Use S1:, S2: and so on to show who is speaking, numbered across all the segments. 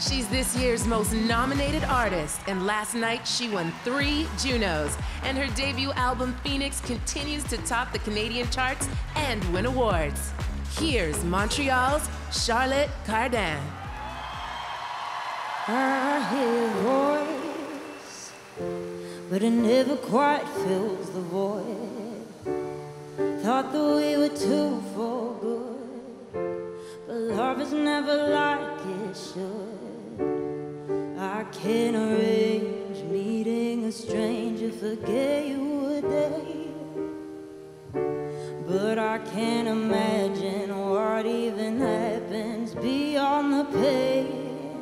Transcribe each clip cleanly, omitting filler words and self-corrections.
S1: She's this year's most nominated artist, and last night she won 3 Junos. And her debut album, Phoenix, continues to top the Canadian charts and win awards. Here's Montreal's Charlotte Cardin.
S2: I hear a voice, but it never quite fills the void. Thought that we were two for good, but love is never like it should. I can't arrange meeting a stranger, forget you a day, but I can't imagine what even happens beyond the pain.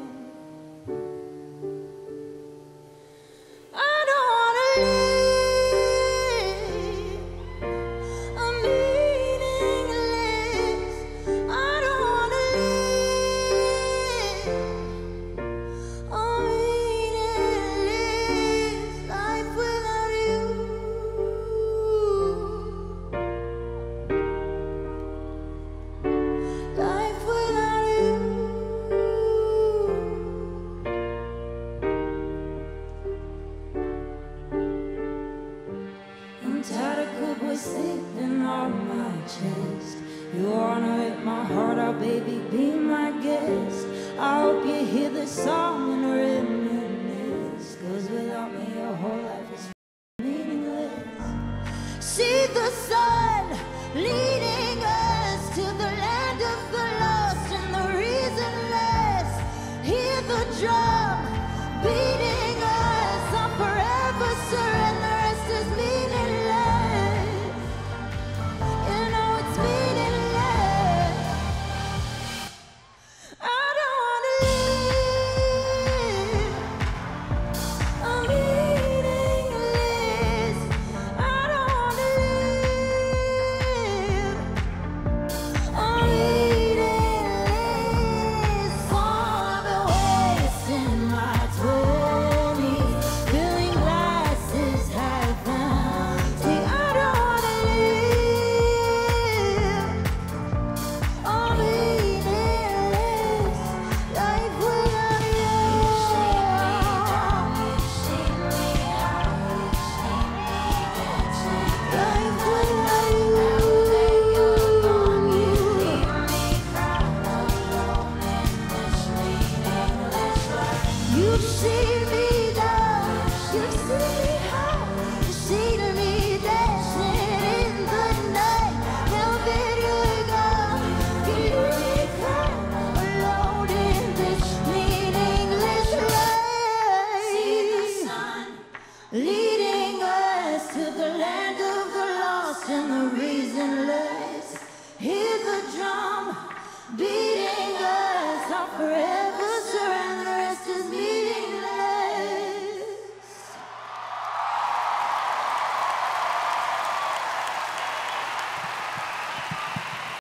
S2: Sleeping on my chest, you wanna rip my heart out, baby, be my guest. I hope you hear the song and reminisce, 'cause without me your whole life is meaningless. See the sun leading us to the land of the lost and the reasonless. Hear the drum beating us, I'm forever certain the rest is meaningless. You see me down, you see me high, you see me dancing in the night. Now that you're gone, you leave me crying alone in this meaningless life. See the sun leading us to the land of the lost and the reasonless. Hear the drum beating us, our forever surrender, rest is meaningless.